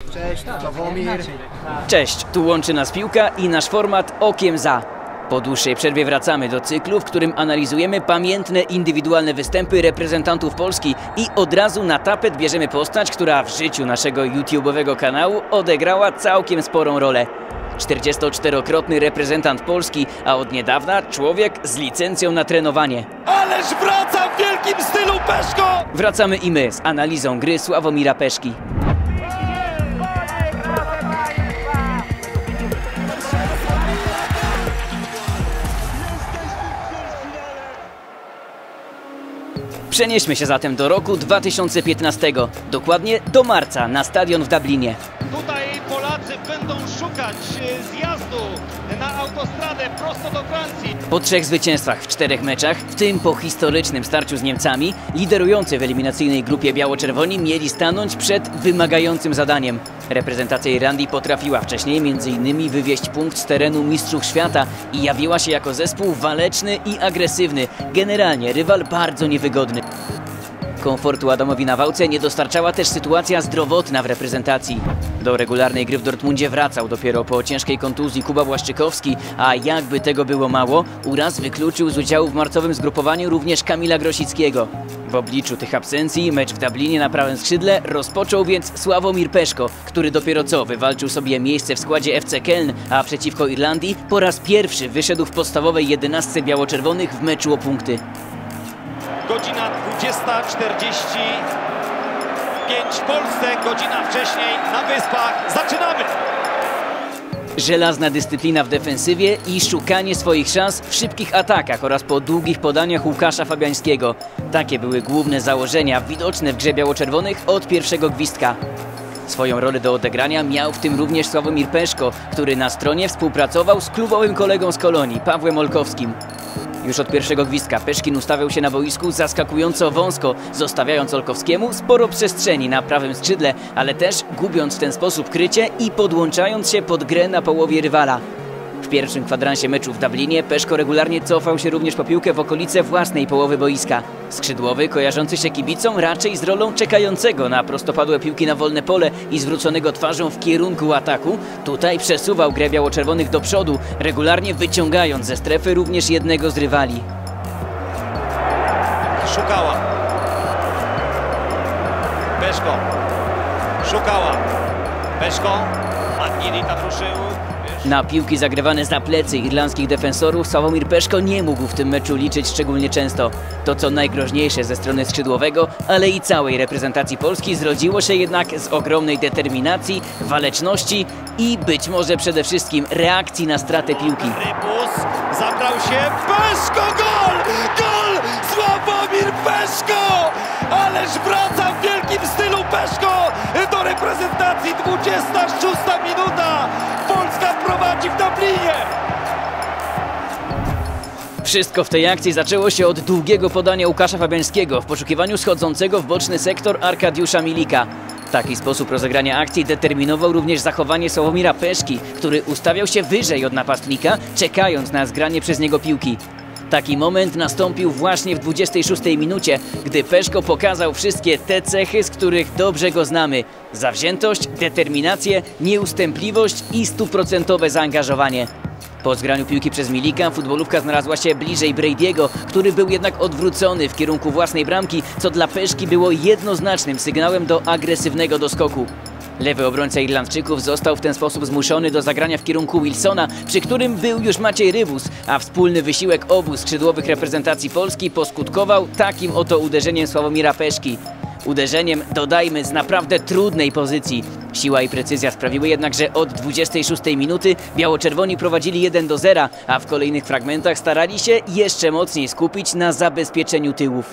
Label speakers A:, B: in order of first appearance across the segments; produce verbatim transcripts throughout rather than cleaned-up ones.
A: Cześć, to Sławomir.
B: Cześć, tu łączy nas piłka i nasz format Okiem za. Po dłuższej przerwie wracamy do cyklu, w którym analizujemy pamiętne indywidualne występy reprezentantów Polski i od razu na tapet bierzemy postać, która w życiu naszego YouTube'owego kanału odegrała całkiem sporą rolę. czterdziestoczterokrotny reprezentant Polski, a od niedawna człowiek z licencją na trenowanie.
C: Ależ wraca w wielkim stylu Peszko!
B: Wracamy i my z analizą gry Sławomira Peszki. Przenieśmy się zatem do roku dwa tysiące piętnastego, dokładnie do marca na stadion w Dublinie.
C: Tutaj Polacy będą szukać zjazdu na autostradę prosto do Francji.
B: Po trzech zwycięstwach w czterech meczach, w tym po historycznym starciu z Niemcami, liderujący w eliminacyjnej grupie biało-czerwoni mieli stanąć przed wymagającym zadaniem. Reprezentacja Irlandii potrafiła wcześniej między innymi wywieźć punkt z terenu mistrzów świata i jawiła się jako zespół waleczny i agresywny. Generalnie rywal bardzo niewygodny. Komfortu Adamowi Nawałce nie dostarczała też sytuacja zdrowotna w reprezentacji. Do regularnej gry w Dortmundzie wracał dopiero po ciężkiej kontuzji Kuba Błaszczykowski, a jakby tego było mało, uraz wykluczył z udziału w marcowym zgrupowaniu również Kamila Grosickiego. W obliczu tych absencji mecz w Dublinie na prawym skrzydle rozpoczął więc Sławomir Peszko, który dopiero co wywalczył sobie miejsce w składzie F C Köln, a przeciwko Irlandii po raz pierwszy wyszedł w podstawowej jedenastce biało-czerwonych w meczu o punkty.
C: Godzina dwudziesta czterdzieści pięć w Polsce, godzina wcześniej na Wyspach. Zaczynamy!
B: Żelazna dyscyplina w defensywie i szukanie swoich szans w szybkich atakach oraz po długich podaniach Łukasza Fabiańskiego. Takie były główne założenia widoczne w grze biało-czerwonych od pierwszego gwizdka. Swoją rolę do odegrania miał w tym również Sławomir Peszko, który na stronie współpracował z klubowym kolegą z Kolonii, Pawłem Olkowskim. Już od pierwszego gwizdka Peszkin ustawiał się na boisku zaskakująco wąsko, zostawiając Olkowskiemu sporo przestrzeni na prawym skrzydle, ale też gubiąc w ten sposób krycie i podłączając się pod grę na połowie rywala. W pierwszym kwadransie meczu w Dublinie Peszko regularnie cofał się również po piłkę w okolice własnej połowy boiska. Skrzydłowy, kojarzący się kibicom raczej z rolą czekającego na prostopadłe piłki na wolne pole i zwróconego twarzą w kierunku ataku, tutaj przesuwał grę biało-czerwonych do przodu, regularnie wyciągając ze strefy również jednego z rywali.
C: Szukała. Peszko. Szukała. Peszko. Mangini tam ruszył.
B: Na piłki zagrywane za plecy irlandzkich defensorów Sławomir Peszko nie mógł w tym meczu liczyć szczególnie często. To co najgroźniejsze ze strony skrzydłowego, ale i całej reprezentacji Polski zrodziło się jednak z ogromnej determinacji, waleczności i być może przede wszystkim reakcji na stratę piłki.
C: Rybus zabrał się. Peszko, gol! Gol! Sławomir Peszko! Ależ wraca w wielkim stylu Peszko do reprezentacji. dwudziesta szósta minuta. Polska prowadzi w Dublinie.
B: Wszystko w tej akcji zaczęło się od długiego podania Łukasza Fabiańskiego w poszukiwaniu schodzącego w boczny sektor Arkadiusza Milika. Taki sposób rozegrania akcji determinował również zachowanie Sławomira Peszki, który ustawiał się wyżej od napastnika, czekając na zgranie przez niego piłki. Taki moment nastąpił właśnie w dwudziestej szóstej minucie, gdy Peszko pokazał wszystkie te cechy, z których dobrze go znamy. Zawziętość, determinację, nieustępliwość i stuprocentowe zaangażowanie. Po zgraniu piłki przez Milika futbolówka znalazła się bliżej Brady'ego, który był jednak odwrócony w kierunku własnej bramki, co dla Peszki było jednoznacznym sygnałem do agresywnego doskoku. Lewy obrońca Irlandczyków został w ten sposób zmuszony do zagrania w kierunku Wilsona, przy którym był już Maciej Rybus, a wspólny wysiłek obu skrzydłowych reprezentacji Polski poskutkował takim oto uderzeniem Sławomira Peszki. Uderzeniem, dodajmy, z naprawdę trudnej pozycji. Siła i precyzja sprawiły jednak, że od dwudziestej szóstej minuty biało-czerwoni prowadzili jeden do zera, a w kolejnych fragmentach starali się jeszcze mocniej skupić na zabezpieczeniu tyłów.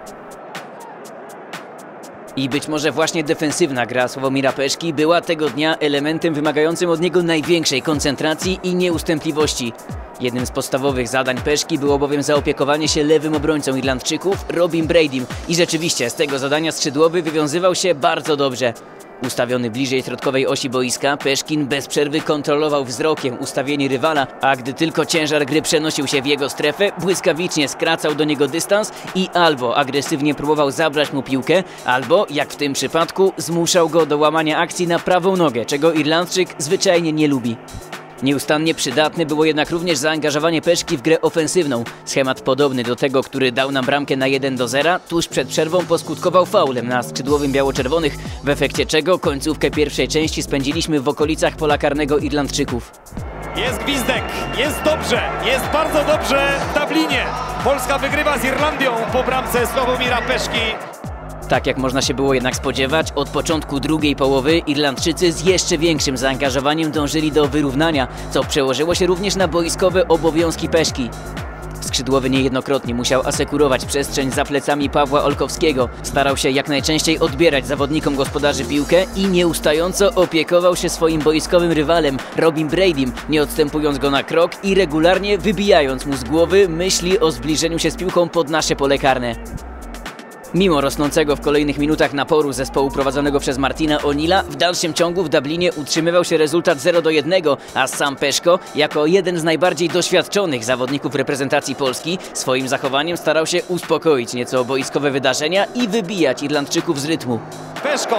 B: I być może właśnie defensywna gra Sławomira Peszki była tego dnia elementem wymagającym od niego największej koncentracji i nieustępliwości. Jednym z podstawowych zadań Peszki było bowiem zaopiekowanie się lewym obrońcą Irlandczyków, Robim Bradym, i rzeczywiście z tego zadania skrzydłowy wywiązywał się bardzo dobrze. Ustawiony bliżej środkowej osi boiska, Peszkin bez przerwy kontrolował wzrokiem ustawienie rywala, a gdy tylko ciężar gry przenosił się w jego strefę, błyskawicznie skracał do niego dystans i albo agresywnie próbował zabrać mu piłkę, albo, jak w tym przypadku, zmuszał go do łamania akcji na prawą nogę, czego Irlandczyk zwyczajnie nie lubi. Nieustannie przydatne było jednak również zaangażowanie Peszki w grę ofensywną. Schemat podobny do tego, który dał nam bramkę na jeden do zera, tuż przed przerwą poskutkował faulem na skrzydłowym biało-czerwonych, w efekcie czego końcówkę pierwszej części spędziliśmy w okolicach pola karnego Irlandczyków.
C: Jest gwizdek, jest dobrze, jest bardzo dobrze w Dublinie. Polska wygrywa z Irlandią po bramce Sławomira Peszki.
B: Tak jak można się było jednak spodziewać, od początku drugiej połowy Irlandczycy z jeszcze większym zaangażowaniem dążyli do wyrównania, co przełożyło się również na boiskowe obowiązki Peszki. Skrzydłowy niejednokrotnie musiał asekurować przestrzeń za plecami Pawła Olkowskiego. Starał się jak najczęściej odbierać zawodnikom gospodarzy piłkę i nieustająco opiekował się swoim boiskowym rywalem, Robim Bradym, nie odstępując go na krok i regularnie wybijając mu z głowy myśli o zbliżeniu się z piłką pod nasze pole karne. Mimo rosnącego w kolejnych minutach naporu zespołu prowadzonego przez Martina O'Neilla, w dalszym ciągu w Dublinie utrzymywał się rezultat zero do jednego, a sam Peszko, jako jeden z najbardziej doświadczonych zawodników reprezentacji Polski, swoim zachowaniem starał się uspokoić nieco boiskowe wydarzenia i wybijać Irlandczyków z rytmu.
C: Peszko!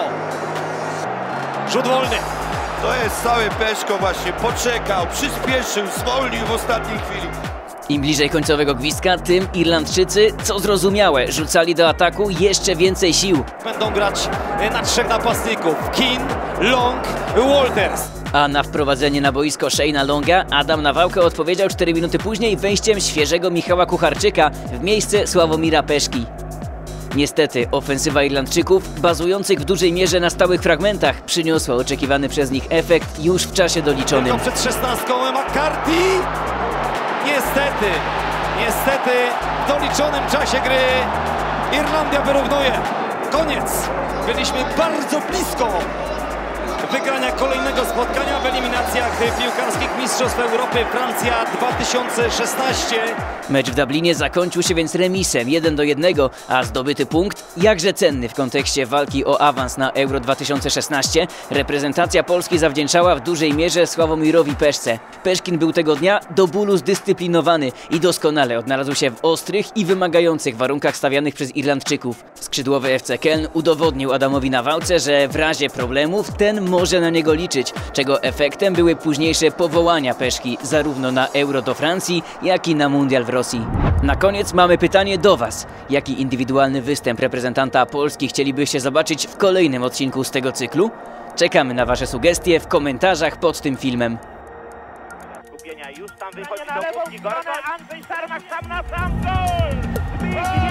C: Rzut wolny!
A: To jest cały Peszko właśnie, poczekał, przyspieszył, zwolnił w ostatniej chwili.
B: Im bliżej końcowego gwizdka, tym Irlandczycy, co zrozumiałe, rzucali do ataku jeszcze więcej sił.
C: Będą grać na trzech napastników. Keane, Long, Walters.
B: A na wprowadzenie na boisko Shane'a Longa Adam Nawałka odpowiedział cztery minuty później wejściem świeżego Michała Kucharczyka w miejsce Sławomira Peszki. Niestety ofensywa Irlandczyków, bazujących w dużej mierze na stałych fragmentach, przyniosła oczekiwany przez nich efekt już w czasie doliczonym.
C: Tylko przed szesnastką McCarthy. Niestety, niestety w doliczonym czasie gry Irlandia wyrównuje. Koniec. Byliśmy bardzo blisko wygrania kolejnego spotkania w eliminacjach piłkarskich Mistrzostw Europy Francja dwa tysiące szesnaście.
B: Mecz w Dublinie zakończył się więc remisem jeden do jednego, a zdobyty punkt, jakże cenny w kontekście walki o awans na Euro dwa tysiące szesnaście, reprezentacja Polski zawdzięczała w dużej mierze Sławomirowi Peszce. Peszkin był tego dnia do bólu zdyscyplinowany i doskonale odnalazł się w ostrych i wymagających warunkach stawianych przez Irlandczyków. Skrzydłowy F C Köln udowodnił Adamowi Nawałce, że w razie problemów ten może na niego liczyć, czego efektem były późniejsze powołania Peszki zarówno na Euro do Francji, jak i na Mundial w Rosji. Na koniec mamy pytanie do Was. Jaki indywidualny występ reprezentanta Polski chcielibyście zobaczyć w kolejnym odcinku z tego cyklu? Czekamy na Wasze sugestie w komentarzach pod tym filmem.
D: Już tam wychodzi do Andrzej Sarmak sam na sam gol!